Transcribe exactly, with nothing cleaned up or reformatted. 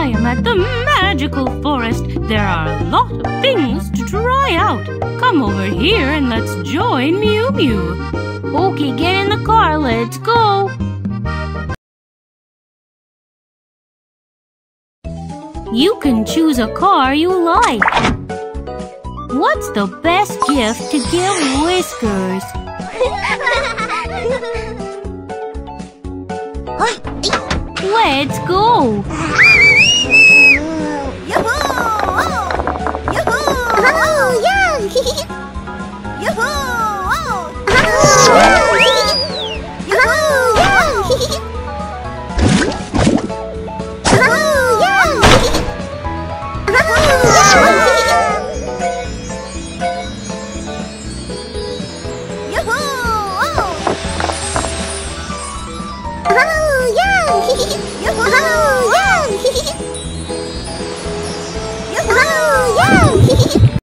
am at the magical forest. There are a lot of things to try out. Come over here and let's join Mew Mew. Okay, get in the car. Let's go. You can choose a car you like. What's the best gift to give Whiskers? Let's go!